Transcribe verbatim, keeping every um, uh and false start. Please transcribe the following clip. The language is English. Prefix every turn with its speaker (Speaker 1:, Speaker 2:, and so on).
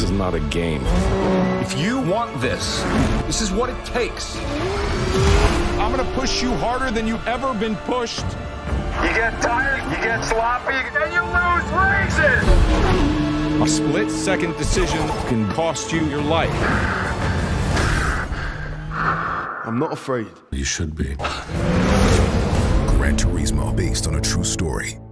Speaker 1: is not a game.
Speaker 2: If you want this, this is what it takes.
Speaker 3: I'm gonna push you harder than you've ever been pushed.
Speaker 4: You get tired, you get sloppy, and you lose races!
Speaker 3: A split-second decision can cost you your life.
Speaker 1: I'm not afraid.
Speaker 5: You should be. Gran Turismo, based on a true story.